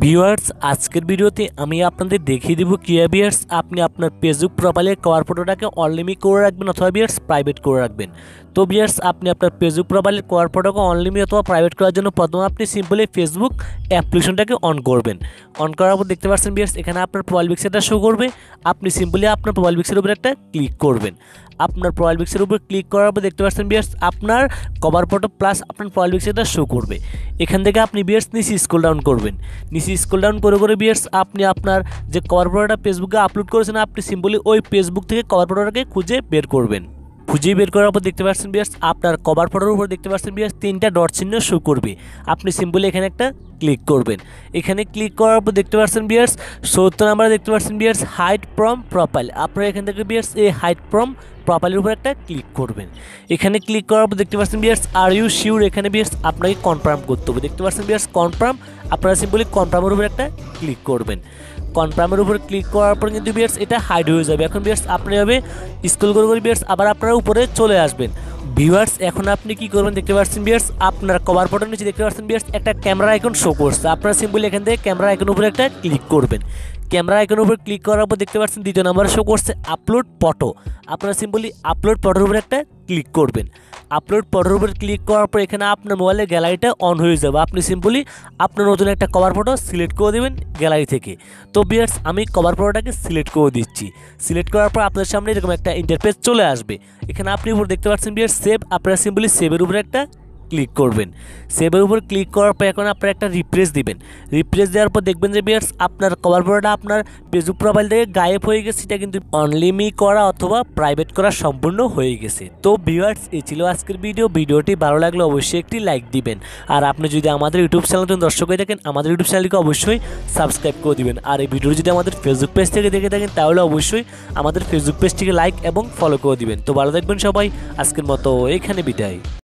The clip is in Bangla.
ভিউয়ার্স আজকের ভিডিওতে আমি আপনাদের দেখিয়ে দেব কিভাবে ভিউয়ার্স আপনি আপনার ফেসবুক প্রোফাইলের কভার ফটোটাকে অনলিমিট করে রাখবেন অথবা ভিউয়ার্স প্রাইভেট করে রাখবেন। তো ভিউয়ার্স আপনি আপনার ফেসবুক প্রোফাইলের কভার ফটোকে অনলিমিট অথবা প্রাইভেট করার জন্য প্রথমে আপনি সিম্পলি ফেসবুক অ্যাপ্লিকেশনটাকে অন করবেন। অন করার পর দেখতে পাচ্ছেন ভিউয়ার্স এখানে আপনার প্রোফাইল পিকচারটা শো করবে। আপনি সিম্পলি আপনার প্রোফাইল পিকচারের উপর একটা ক্লিক করবেন। আপনার প্রোফাইল পিকচারের উপর ক্লিক করার পর দেখতে পাচ্ছেন ভিউয়ার্স আপনার কভার ফটো প্লাস আপনার প্রোফাইল পিকচারটা শো করবে। এখান থেকে আপনি ভিউয়ার্স নিচে স্ক্রল ডাউন করবেন। নিচে স্ক্রল ডাউন করে ভিউয়ার্স আপনি আপনার যে কভার ফটোটা ফেসবুকে আপলোড করেছেন আপনি সিম্পলি ওই ফেসবুক থেকে কভার ফটোটাকে খুঁজে বের করবেন। খুঁজে বের করার পর দেখতে পাচ্ছেন ভিউয়ার্স আপনার কভার ফটোর উপর দেখতে পাচ্ছেন ভিউয়ার্স তিনটা ডট চিহ্ন শো করবে। আপনি সিম্পলি এখানে একটা ক্লিক করবেন। এখানে ক্লিক করার পর দেখতে পাচ্ছেন ভিউয়ার্স 70 নাম্বারে দেখতে পাচ্ছেন ভিউয়ার্স হাইড ফ্রম প্রোফাইল। আপনারা এখান থেকে ভিউয়ার্স এই হাইড ফ্রম প্রোফাইলের উপর একটা ক্লিক করবেন। এখানে ক্লিক করার পর দেখতে পাচ্ছেন ভিউয়ার্স আর ইউ শিওর, এখানে ভিউয়ার্স আপনাকে কনফার্ম করতে হবে। দেখতে পাচ্ছেন ভিউয়ার্স কনফার্ম, আপনারা সিম্পলি কনফার্মের উপর একটা ক্লিক করবেন। কনফার্মের উপর ক্লিক করার পর কিন্তু ভিউয়ার্স এটা হাইড হয়ে যাবে। এখন ভিউয়ার্স আপনি এভাবে স্ক্রল করে ভিউয়ার্স আবার আপনারা উপরে চলে আসবেন। ভিউয়ার্স এখন আপনি কি করবেন দেখতে পাচ্ছেন ভিউয়ার্স আপনার কভার ফটোর নিচে দেখতে পাচ্ছেন ভিউয়ার্স একটা ক্যামেরা আইকন শো করছে। আপনারা সিম্পলি এখান থেকে ক্যামেরা আইকনের উপরে একটা ক্লিক করবেন। ক্যামেরা আইকনের উপর ক্লিক করার পর দেখতে পাচ্ছেন দ্বিতীয় নাম্বার শো করছে আপলোড ফটো। আপনারা সিম্পলি আপলোড ফটোর উপরে একটা ক্লিক করবেন। আপলোড ফটোর উপর ক্লিক করার পর এখানে আপনার মোবাইলের গ্যালারিটা অন হয়ে যাবে। আপনি সিম্পলি আপনার নতুন একটা কভার ফটো সিলেক্ট করে দেবেন গ্যালারি থেকে। তো ভিউয়ার্স আমি কভার ফটোটাকে সিলেক্ট করে দিচ্ছি। সিলেক্ট করার পর আপনার সামনে এরকম একটা ইন্টারফেস চলে আসবে। এখানে আপনি উপর দেখতে পাচ্ছেন ভিউয়ার্স সেভ, আপনারা সিম্পলি সেভের উপরে একটা ক্লিক করবেন। সেভের উপর ক্লিক করার পর এখন আপনারা একটা রিফ্রেশ দিবেন। রিফ্রেশ দেওয়ার পর দেখবেন যে ভিউয়ার্স আপনার কভার ফটোটা আপনার ফেসবুক প্রোফাইল থেকে গায়েব হয়ে গেছে। এটা কিন্তু অনলিমিট করা অথবা প্রাইভেট করা সম্পূর্ণ হয়ে গেছে। তো ভিউয়ার্স এই ছিল আজকের ভিডিওটি ভালো লাগলে অবশ্যই একটি লাইক দিবেন। আর আপনি যদি আমাদের ইউটিউব চ্যানেলটি দর্শক হয়ে থাকেন আমাদের ইউটিউব চ্যানেলকে অবশ্যই সাবস্ক্রাইব করে দিবেন। আর এই ভিডিও যদি আমাদের ফেসবুক পেজ থেকে দেখে থাকেন তাহলে অবশ্যই আমাদের ফেসবুক পেজটিকে লাইক এবং ফলো করে দিবেন। তো ভালো থাকবেন সবাই, আজকের মতো এখানে বিদায়।